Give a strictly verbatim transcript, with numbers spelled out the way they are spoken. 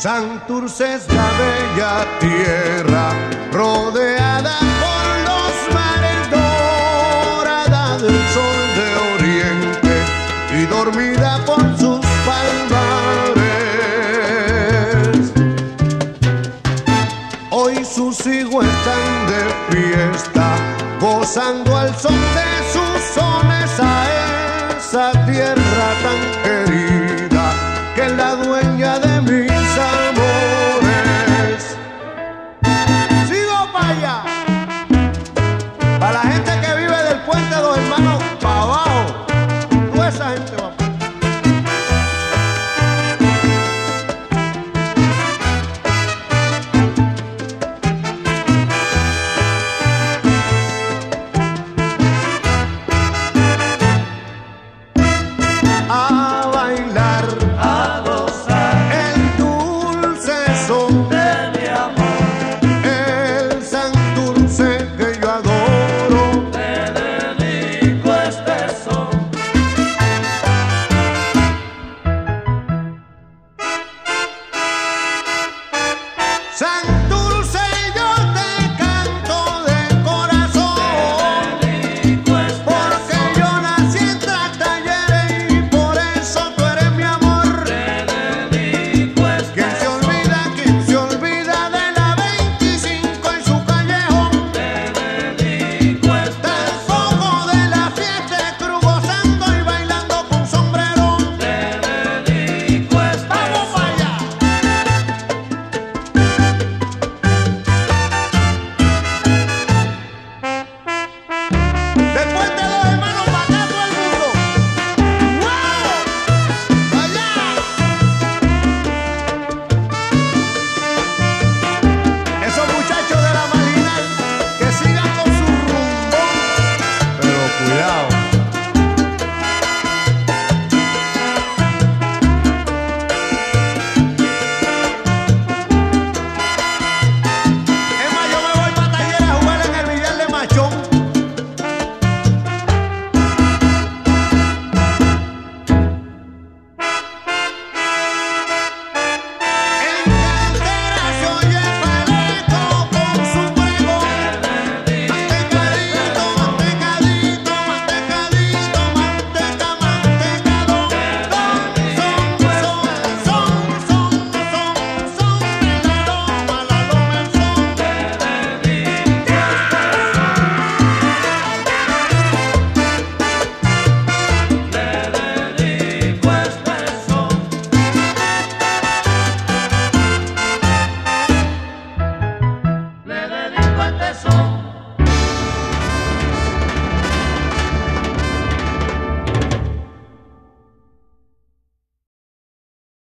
Santurce es la bella tierra rodeada por los mares, dorada del sol de oriente y dormida por sus palmares. Hoy sus hijos están de fiesta, gozando al son de sus sones a esa tierra tan querida que es la dueña de mis amores. Sigo para allá, para la gente que vive del puente de los hermanos para abajo, toda esa gente va. A bailar, a gozar el dulce son de mi amor, el Santurce que yo adoro. te dedico este son. Santurce, yo te canto de corazón, Te dedico este porque son. yo nací en Trastalleres y por eso tú eres mi amor. Te dedico este ¿Quién se son. olvida, quién se olvida de la veinticinco en su callejón? Te dedico este son. Tampoco de la fiesta de Cruz gozando y bailando con sombrero. Te dedico este ¡Vamos son. para allá! Después de los hermanos para acá todo el mundo. ¡Wow! ¡Allá! Esos muchachos de la marginal que sigan con su rumbón. Pero cuidado. Es más, yo me voy para Talleres a jugar en el billar de Machón. En cantera se oye el paleto con su brego. Mantecadito, mantecadito, mantecadito, manteca, mantecado. Son, son, son, son, son, son, de la loma, la loma el son. Te dedico este son. Le dedico este son.